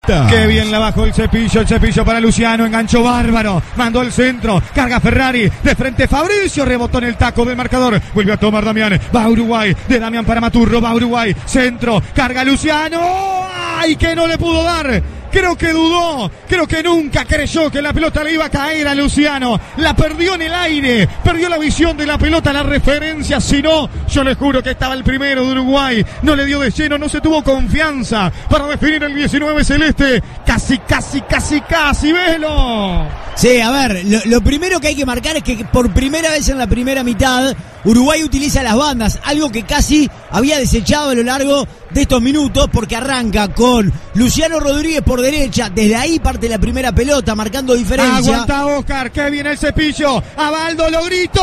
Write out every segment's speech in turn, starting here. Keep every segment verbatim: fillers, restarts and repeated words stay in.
Qué bien la bajó el Cepillo, el Cepillo para Luciano, enganchó bárbaro, mandó el centro, carga Ferrari, de frente Fabricio, rebotó en el taco del marcador, vuelve a tomar Damián, va Uruguay, de Damián para Maturro, va Uruguay, centro, carga Luciano, ¡ay, que no le pudo dar! Creo que dudó, creo que nunca creyó que la pelota le iba a caer a Luciano. La perdió en el aire, perdió la visión de la pelota, la referencia. Si no, yo les juro que estaba el primero de Uruguay. No le dio de lleno, no se tuvo confianza para definir el diecinueve celeste. Casi, casi, casi, casi, velo. Sí, a ver, lo, lo primero que hay que marcar es que por primera vez en la primera mitad Uruguay utiliza las bandas, algo que casi había desechado a lo largo de estos minutos, porque arranca con Luciano Rodríguez por derecha, desde ahí parte la primera pelota, marcando diferencia. Aguanta Oscar, que viene el Cepillo, Abaldo lo gritó.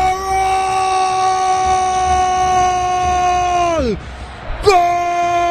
¡Gol! ¡Gol!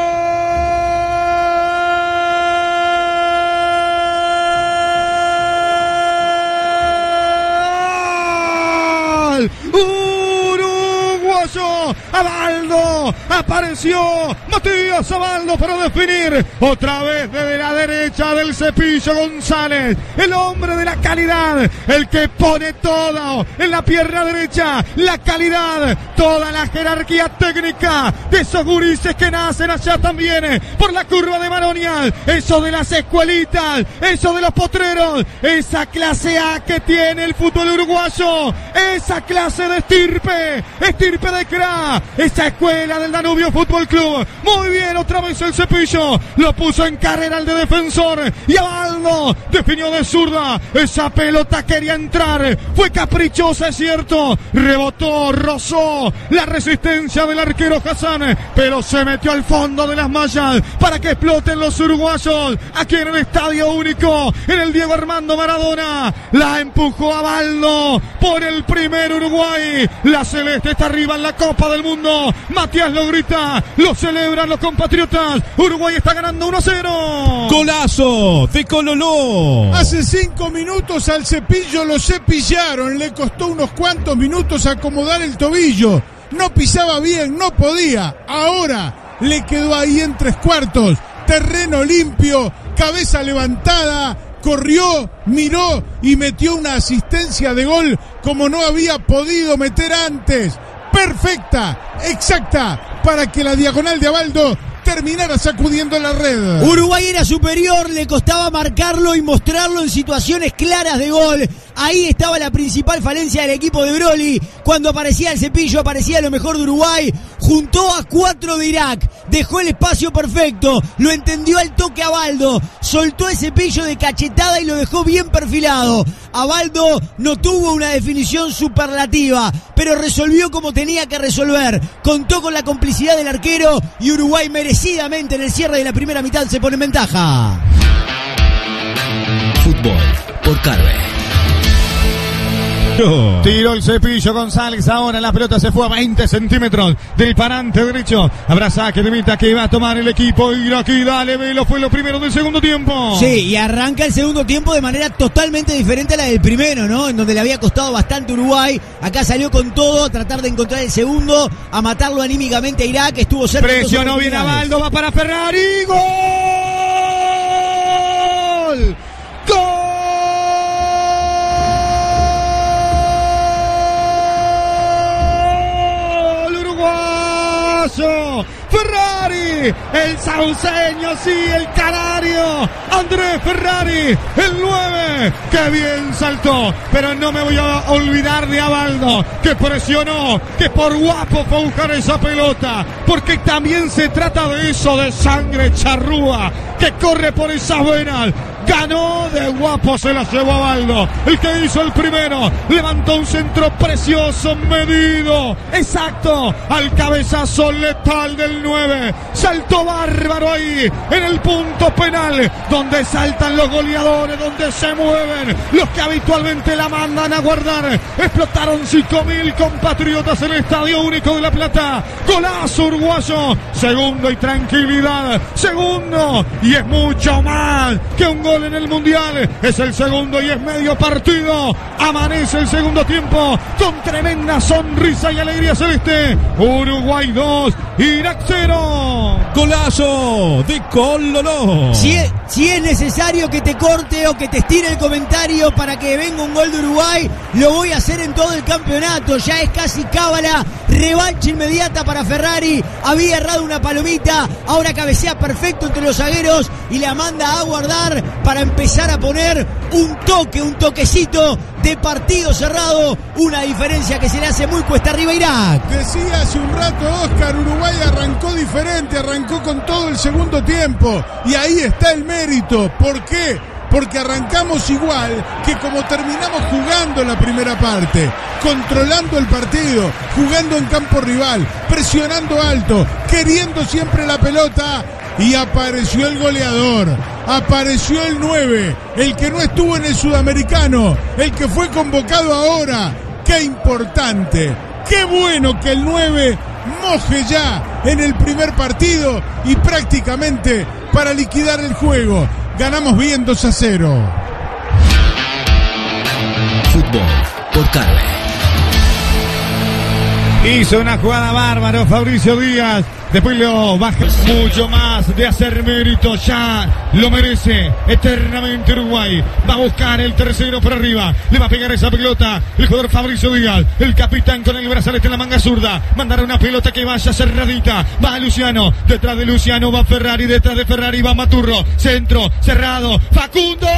Uruguayo, Abaldo, apareció Matías Abaldo para definir otra vez desde la derecha del Cepillo González, el hombre de la calidad, el que pone todo en la pierna derecha, la calidad, toda la jerarquía técnica de esos gurises que nacen allá también por la curva de Maronial, eso de las escuelitas, eso de los potreros, esa clase A que tiene el fútbol uruguayo, esa clase de estirpe, estirpe de cra, esa escuela del Danubio Fútbol Club. Muy bien, otra vez el Cepillo, lo puso en carrera el de defensor y Abaldo definió de zurda, esa pelota quería entrar, fue caprichosa, es cierto, rebotó, rozó la resistencia del arquero Hassan, pero se metió al fondo de las mallas para que exploten los uruguayos aquí en el Estadio Único, en el Diego Armando Maradona. La empujó Abaldo por el primer Uruguay, la celeste está arriba en la Copa del Mundo. Matías lo grita, lo celebran los compatriotas. Uruguay está ganando uno a cero. Golazo de Cololó. Hace cinco minutos al Cepillo lo cepillaron, le costó unos cuantos minutos acomodar el tobillo, no pisaba bien, no podía, ahora le quedó ahí en tres cuartos, terreno limpio, cabeza levantada, corrió, miró y metió una asistencia de gol como no había podido meter antes. Perfecta, exacta, para que la diagonal de Abaldo terminara sacudiendo la red. Uruguay era superior, le costaba marcarlo y mostrarlo en situaciones claras de gol. Ahí estaba la principal falencia del equipo de Broly. Cuando aparecía el Cepillo, aparecía lo mejor de Uruguay. Juntó a cuatro de Irak, dejó el espacio perfecto, lo entendió al toque Abaldo, soltó el Cepillo de cachetada y lo dejó bien perfilado. Abaldo no tuvo una definición superlativa, pero resolvió como tenía que resolver. Contó con la complicidad del arquero y Uruguay merecidamente en el cierre de la primera mitad se pone en ventaja. Fútbol por Carve. Tiró el Cepillo González, ahora la pelota se fue a veinte centímetros del parante derecho. Habrá saque de meta que va a tomar el equipo iraquí. Dale, Velo, fue lo primero del segundo tiempo. Sí, y arranca el segundo tiempo de manera totalmente diferente a la del primero, ¿no? En donde le había costado bastante Uruguay. Acá salió con todo a tratar de encontrar el segundo, a matarlo anímicamente a Irak. Estuvo cerca. Presionó bien Abaldo, va para Ferrari. ¡Gol! ¡Gol! Ferrari, el sauceño, sí, el canario, Andrés Ferrari, el nueve, que bien saltó, pero no me voy a olvidar de Abaldo, que presionó, que por guapo fue a buscar esa pelota, porque también se trata de eso, de sangre charrúa, que corre por esas venas. Ganó de guapo, se la llevó Abaldo, el que hizo el primero, levantó un centro precioso, medido, exacto, al cabezazo letal del nueve, saltó bárbaro ahí, en el punto penal, donde saltan los goleadores, donde se mueven, los que habitualmente la mandan a guardar, explotaron cinco mil compatriotas en el Estadio Único de La Plata, golazo uruguayo, segundo y tranquilidad, segundo, y es mucho más que un gol gol en el Mundial. Es el segundo y es medio partido. Amanece el segundo tiempo con tremenda sonrisa y alegría celeste. Uruguay dos, Irak cero. Golazo de Cololó. Si es, si es necesario que te corte o que te estire el comentario para que venga un gol de Uruguay, lo voy a hacer en todo el campeonato. Ya es casi cábala. Revancha inmediata para Ferrari. Había errado una palomita. Ahora cabecea perfecto entre los zagueros y la manda a guardar para empezar a poner un toque, un toquecito de partido cerrado. Una diferencia que se le hace muy cuesta arriba a Irak. Decía hace un rato Oscar, Uruguay arrancó diferente, arrancó con todo el segundo tiempo. Y ahí está el mérito. ¿Por qué? Porque arrancamos igual que como terminamos jugando la primera parte, controlando el partido, jugando en campo rival, presionando alto, queriendo siempre la pelota, y apareció el goleador, apareció el nueve, el que no estuvo en el Sudamericano, el que fue convocado ahora. ¡Qué importante! ¡Qué bueno que el nueve moje ya en el primer partido y prácticamente para liquidar el juego! Ganamos bien dos a cero. Fútbol por Carve. Hizo una jugada bárbaro Fabricio Díaz. Después lo baja mucho más de hacer mérito. Ya lo merece eternamente Uruguay. Va a buscar el tercero por arriba. Le va a pegar esa pelota el jugador Fabricio Díaz. El capitán con el brazalete en la manga zurda. Mandar una pelota que vaya cerradita. Va Luciano. Detrás de Luciano va Ferrari. Detrás de Ferrari va Maturro. Centro cerrado. Facundo.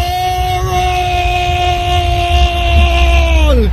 ¡Gol!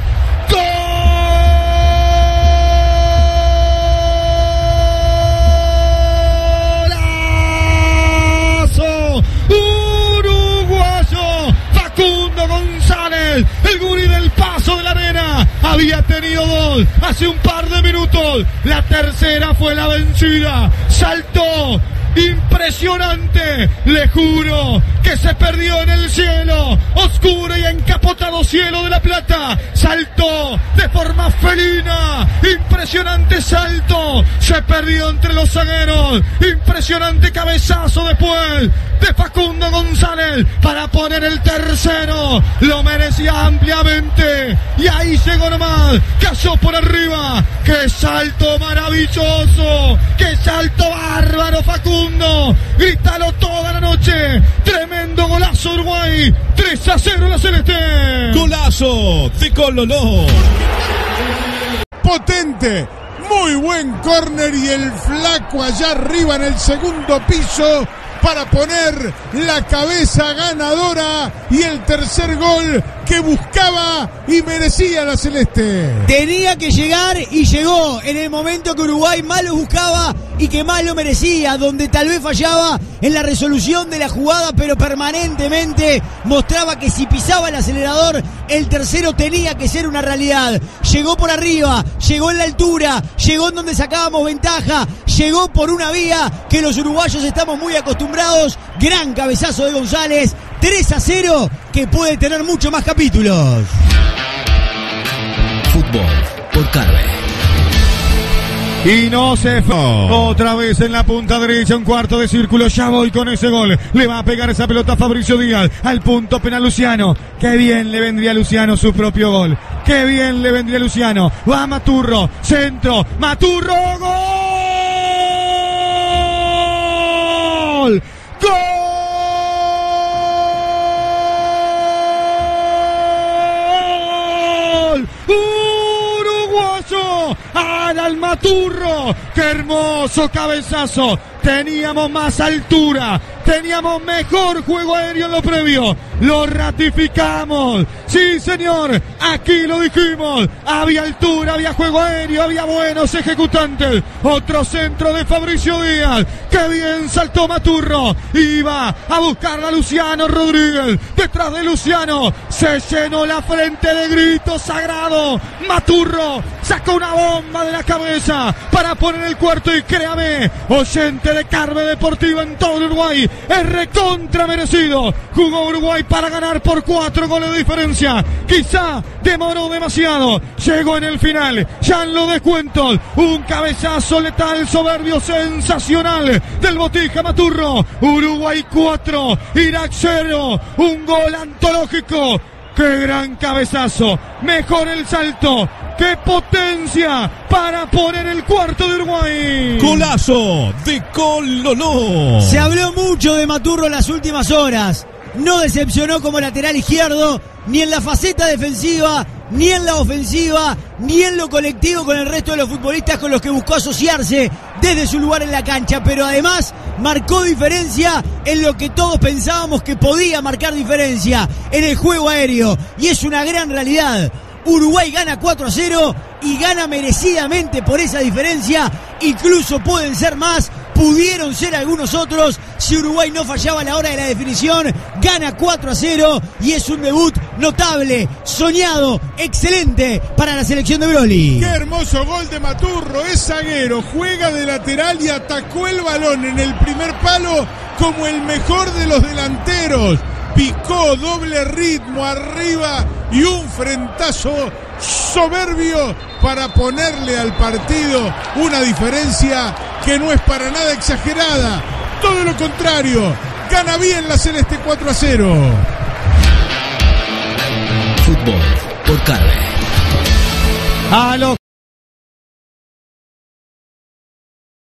El gurí del Paso de la Arena había tenido gol hace un par de minutos. La tercera fue la vencida. Saltó. Impresionante. Le juro que se perdió en el cielo. Oscuro y encapotado cielo de La Plata. Saltó de forma felina. Impresionante salto. Se perdió entre los zagueros. Impresionante cabezazo después de Facundo González para poner el tercero. Lo merecía ampliamente. Y ahí llegó nomás. Cayó por arriba. ¡Qué salto maravilloso! ¡Qué salto bárbaro, Facundo! Grítalo toda la noche. Tremendo golazo Uruguay. tres a cero la celeste. Golazo de Cololó. Potente. Muy buen córner y el flaco allá arriba en el segundo piso para poner la cabeza ganadora y el tercer gol que buscaba y merecía la celeste. Tenía que llegar y llegó en el momento que Uruguay más lo buscaba y que más lo merecía, donde tal vez fallaba en la resolución de la jugada, pero permanentemente mostraba que si pisaba el acelerador, el tercero tenía que ser una realidad. Llegó por arriba, llegó en la altura, llegó en donde sacábamos ventaja, llegó por una vía que los uruguayos estamos muy acostumbrados. Gran cabezazo de González, tres a cero, que puede tener mucho más capítulos. Fútbol por Carve. Y no se fue. Otra vez en la punta derecha, un cuarto de círculo. Ya voy con ese gol. Le va a pegar esa pelota a Fabricio Díaz. Al punto penal Luciano. Qué bien le vendría a Luciano su propio gol. Qué bien le vendría a Luciano. Va Maturro. Centro. Maturro. ¡Gol! ¡Gol! ¡Uruguayo! ¡Al Maturro! ¡Qué hermoso cabezazo! Teníamos más altura, teníamos mejor juego aéreo en lo previo. Lo ratificamos. Sí, señor, aquí lo dijimos. Había altura, había juego aéreo, había buenos ejecutantes. Otro centro de Fabricio Díaz. ¡Qué bien saltó Maturro! Iba a buscar a Luciano Rodríguez. Detrás de Luciano se llenó la frente de gritos sagrados. Maturro sacó una bomba de la cabeza para poner el cuarto y créame, oyente de Carve Deportiva en todo Uruguay, es recontra merecido. Jugó Uruguay para ganar por cuatro goles de diferencia. Quizá demoró demasiado, llegó en el final, ya en los descuentos, un cabezazo letal, soberbio, sensacional del Botija Maturro. Uruguay cuatro, Irak cero, un gol antológico. ¡Qué gran cabezazo! Mejor el salto. ¡Qué potencia para poner el cuarto de Uruguay! Golazo de Cololó. Se habló mucho de Maturro en las últimas horas. No decepcionó como lateral izquierdo, ni en la faceta defensiva, ni en la ofensiva, ni en lo colectivo con el resto de los futbolistas con los que buscó asociarse desde su lugar en la cancha, pero además marcó diferencia en lo que todos pensábamos que podía marcar diferencia, en el juego aéreo, y es una gran realidad. Uruguay gana cuatro a cero y gana merecidamente por esa diferencia, incluso pueden ser más, pudieron ser algunos otros si Uruguay no fallaba a la hora de la definición. Gana cuatro a cero y es un debut notable, soñado, excelente para la selección de Broly. Qué hermoso gol de Maturro, es zaguero, juega de lateral y atacó el balón en el primer palo como el mejor de los delanteros. Picó, doble ritmo arriba y un frentazo soberbio para ponerle al partido una diferencia que no es para nada exagerada. Todo lo contrario, gana bien la Celeste cuatro a cero. Fútbol por Carve. A los